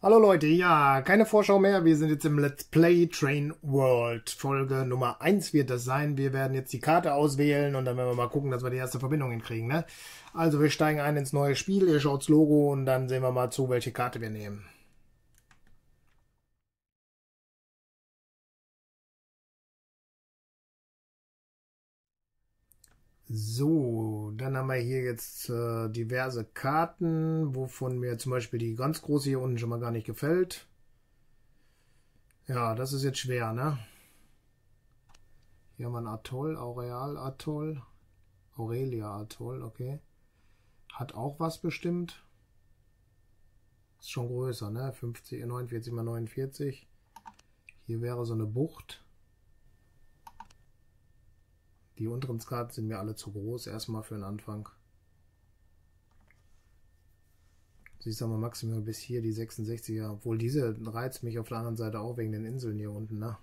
Hallo Leute, ja, keine Vorschau mehr. Wir sind jetzt im Let's Play Train World. Folge Nummer 1 wird das sein. Wir werden jetzt die Karte auswählen und dann werden wir mal gucken, dass wir die erste Verbindung hinkriegen, ne? Also wir steigen ein ins neue Spiel. Ihr schaut's Logo und dann sehen wir mal zu, welche Karte wir nehmen. So, dann haben wir hier jetzt diverse Karten, wovon mir zum Beispiel die ganz große hier unten schon mal gar nicht gefällt. Ja, das ist jetzt schwer, ne? Hier haben wir ein Atoll, Aureal Atoll, Aurelia Atoll, okay. Hat auch was bestimmt. Ist schon größer, ne? 50, 49 mal 49. Hier wäre so eine Bucht. Die unteren Karten sind mir alle zu groß, erstmal für den Anfang. Siehst du mal maximal bis hier die 66er. Obwohl diese reizt mich auf der anderen Seite auch wegen den Inseln hier unten, ne?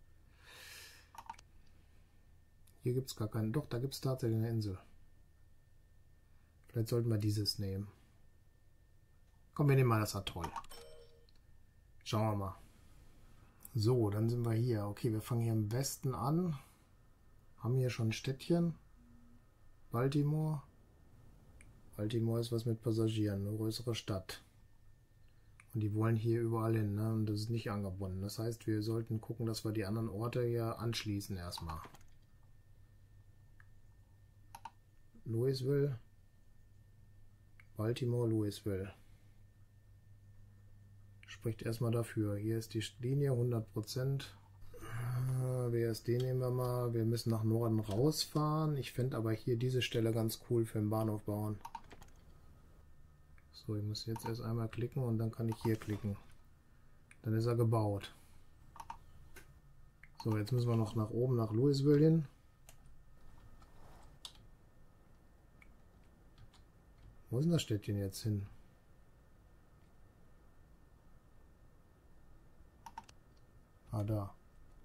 Hier gibt es gar keinen. Doch, da gibt es tatsächlich eine Insel. Vielleicht sollten wir dieses nehmen. Komm, wir nehmen mal das Atoll. Schauen wir mal. So, dann sind wir hier. Okay, wir fangen hier im Westen an. Haben hier schon ein Städtchen. Baltimore. Baltimore ist was mit Passagieren, eine größere Stadt. Und die wollen hier überall hin, ne? Und das ist nicht angebunden. Das heißt, wir sollten gucken, dass wir die anderen Orte hier anschließen erstmal. Louisville. Baltimore, Louisville. Spricht erstmal dafür. Hier ist die Linie 100%. WSD nehmen wir mal. Wir müssen nach Norden rausfahren. Ich fände aber hier diese Stelle ganz cool für den Bahnhof bauen. So, ich muss jetzt erst einmal klicken und dann kann ich hier klicken. Dann ist er gebaut. So, jetzt müssen wir noch nach oben, nach Louisville hin. Wo ist denn das Städtchen jetzt hin? Ah, da.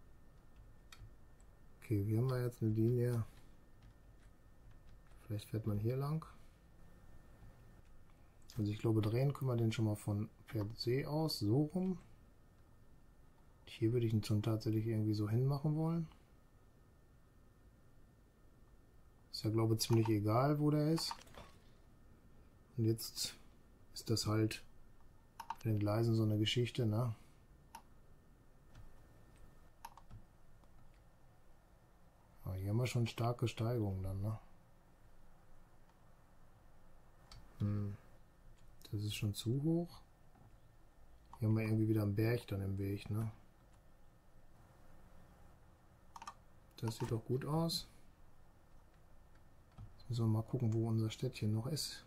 Okay, hier haben wir jetzt eine Linie. Vielleicht fährt man hier lang. Also ich glaube, drehen können wir den schon mal von per se aus, so rum. Hier würde ich ihn schon tatsächlich irgendwie so hinmachen wollen. Ist ja, glaube ich, ziemlich egal, wo der ist. Und jetzt ist das halt mit den Gleisen so eine Geschichte, ne? Aber hier haben wir schon starke Steigungen dann, ne? Das ist schon zu hoch. Hier haben wir irgendwie wieder einen Berg dann im Weg, ne? Das sieht doch gut aus. Jetzt müssen wir mal gucken, wo unser Städtchen noch ist.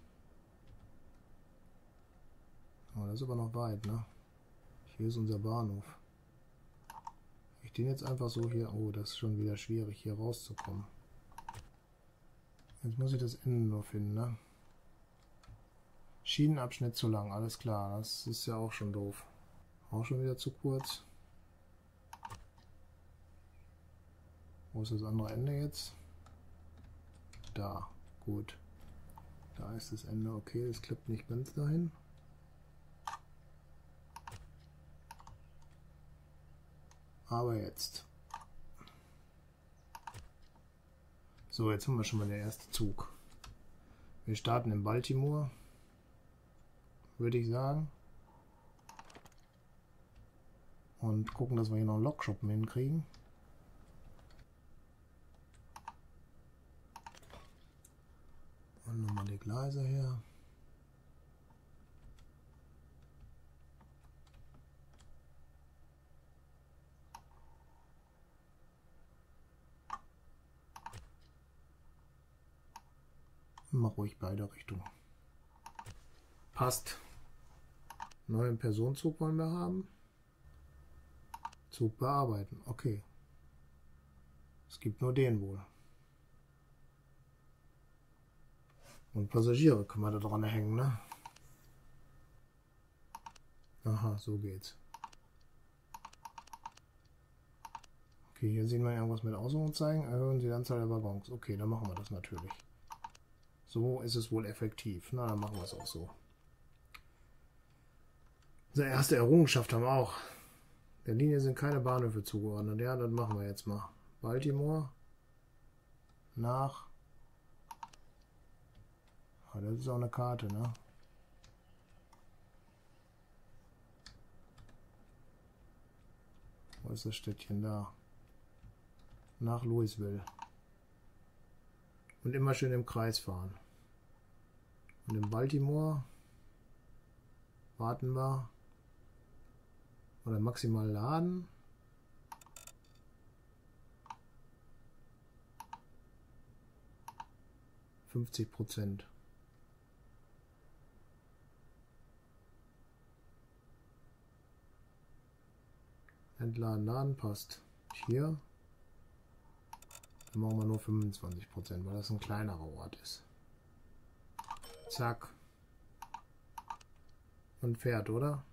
Oh, das ist aber noch weit, ne? Hier ist unser Bahnhof. Ich den jetzt einfach so hier... Oh, das ist schon wieder schwierig, hier rauszukommen. Jetzt muss ich das Ende nur finden, ne? Schienenabschnitt zu lang, alles klar. Das ist ja auch schon doof. Auch schon wieder zu kurz. Wo ist das andere Ende jetzt? Da, gut. Da ist das Ende, okay, das klappt nicht ganz dahin. Aber jetzt. So, jetzt haben wir schon mal den ersten Zug. Wir starten in Baltimore, würde ich sagen. Und gucken, dass wir hier noch einen Lokschuppen hinkriegen. Und nochmal die Gleise her. Mach ruhig beide Richtungen. Passt. Neuen Personenzug wollen wir haben. Zug bearbeiten. Okay. Es gibt nur den wohl. Und Passagiere können wir da dran hängen, ne? Aha, so geht's. Okay, hier sehen wir irgendwas mit Ausrufezeichen. Erhöhen Sie die Anzahl der Waggons. Okay, dann machen wir das natürlich. So ist es wohl effektiv. Na, dann machen wir es auch so. Unsere erste Errungenschaft haben wir auch. Der Linie sind keine Bahnhöfe zugeordnet. Ja, das machen wir jetzt mal. Baltimore nach. Ah, das ist auch eine Karte, ne? Wo ist das Städtchen da? Nach Louisville. Und immer schön im Kreis fahren. Und in Baltimore warten wir. Oder maximal laden. %. Entladen, laden passt. Hier. Dann machen wir nur 25%, weil das ein kleinerer Ort ist. Zack. Und fährt, oder?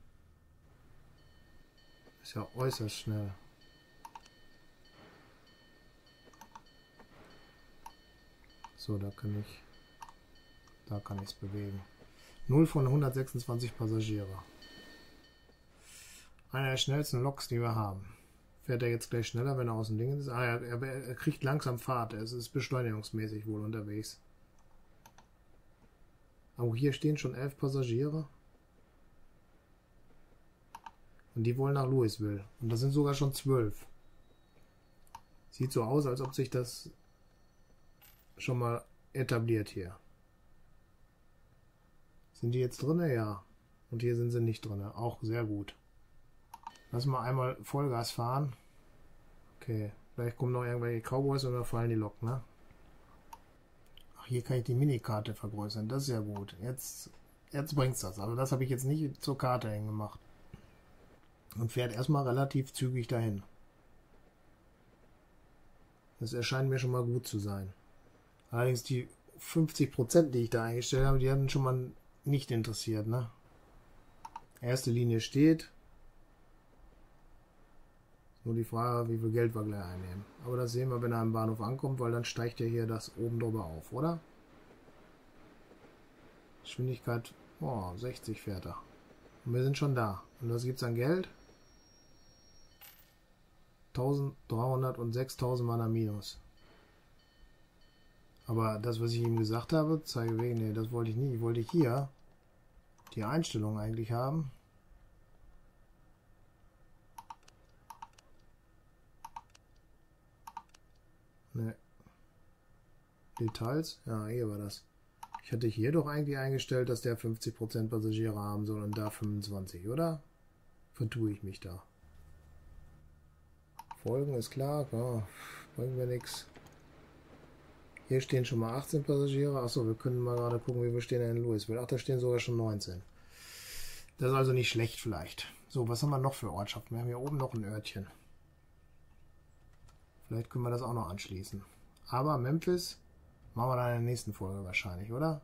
Ist ja äußerst schnell. So, da kann ich es bewegen. 0 von 126 Passagiere. Einer der schnellsten Loks, die wir haben. Fährt er jetzt gleich schneller, wenn er aus dem Ding ist? Ah, er kriegt langsam Fahrt. Es ist beschleunigungsmäßig wohl unterwegs. Aber hier stehen schon 11 Passagiere. Und die wollen nach Louisville. Und das sind sogar schon 12. Sieht so aus, als ob sich das schon mal etabliert hier. Sind die jetzt drin? Ja. Und hier sind sie nicht drin. Auch sehr gut. Lassen wir einmal Vollgas fahren. Okay. Vielleicht kommen noch irgendwelche Cowboys oder fallen die Lok, ne? Ach, hier kann ich die Minikarte vergrößern. Das ist ja gut. Jetzt bringt es das. Also das habe ich jetzt nicht zur Karte hingemacht. Und fährt erstmal relativ zügig dahin. Das erscheint mir schon mal gut zu sein. Allerdings die 50%, die ich da eingestellt habe, die hatten schon mal nicht interessiert, ne? Erste Linie steht. Nur die Frage, wie viel Geld wir gleich einnehmen. Aber das sehen wir, wenn er am Bahnhof ankommt, weil dann steigt ja hier das oben drüber auf, oder? Geschwindigkeit, 60 fährt er. Und wir sind schon da. Und was gibt es an Geld? 1300 und 6000 waren am Minus. Aber das, was ich ihm gesagt habe, zeige wegen, nee, das wollte ich nicht. Ich wollte hier die Einstellung eigentlich haben. Ne. Details? Ja, hier war das. Ich hatte hier doch eigentlich eingestellt, dass der 50% Passagiere haben soll und da 25, oder? Vertue ich mich da. Folgen ist klar, ja, bringen wir nichts. Hier stehen schon mal 18 Passagiere. Achso, wir können mal gerade gucken, wie wir stehen in Louisville. Ach, da stehen sogar schon 19. Das ist also nicht schlecht vielleicht. So, was haben wir noch für Ortschaften? Wir haben hier oben noch ein Örtchen. Vielleicht können wir das auch noch anschließen. Aber Memphis machen wir dann in der nächsten Folge wahrscheinlich, oder?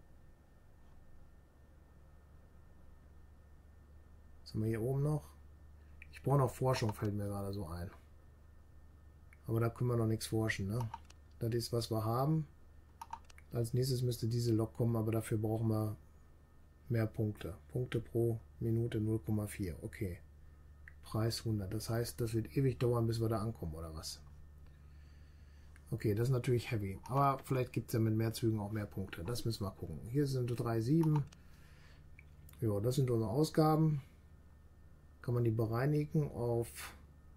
Was haben wir hier oben noch? Ich brauche noch Forschung, fällt mir gerade so ein. Aber da können wir noch nichts forschen, ne? Das ist, was wir haben. Als nächstes müsste diese Lok kommen, aber dafür brauchen wir mehr Punkte. Punkte pro Minute 0,4. Okay. Preis 100. Das heißt, das wird ewig dauern, bis wir da ankommen, oder was? Okay, das ist natürlich heavy. Aber vielleicht gibt es ja mit mehr Zügen auch mehr Punkte. Das müssen wir gucken. Hier sind 3,7. Ja, das sind unsere Ausgaben. Kann man die bereinigen auf...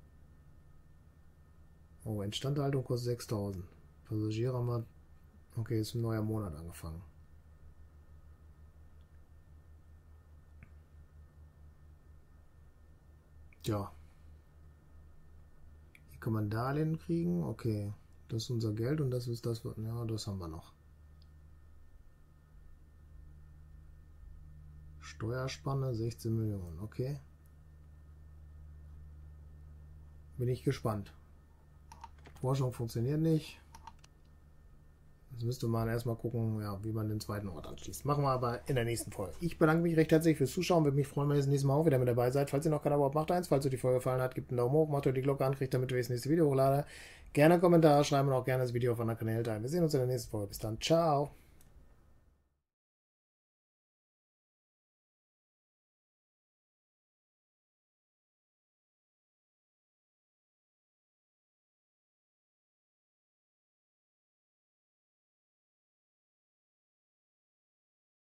Oh, Instandhaltung kostet 6000. Passagiere haben wir... Okay, ist ein neuer Monat angefangen. Tja. Hier kann man Darlehen kriegen. Okay, das ist unser Geld und das ist das... Ja, das haben wir noch. Steuerspanne 16 Millionen. Okay. Bin ich gespannt. Forschung funktioniert nicht. Jetzt müsste man erstmal gucken, ja, wie man den zweiten Ort anschließt. Machen wir aber in der nächsten Folge. Ich bedanke mich recht herzlich fürs Zuschauen. Würde mich freuen, wenn ihr das nächste Mal auch wieder mit dabei seid. Falls ihr noch kein Abo habt, macht eins. Falls euch die Folge gefallen hat, gebt einen Daumen hoch, macht euch die Glocke an, kriegt damit, wenn ich das nächste Video hochlade. Gerne Kommentare schreiben und auch gerne das Video auf anderen Kanälen teilen. Wir sehen uns in der nächsten Folge. Bis dann. Ciao.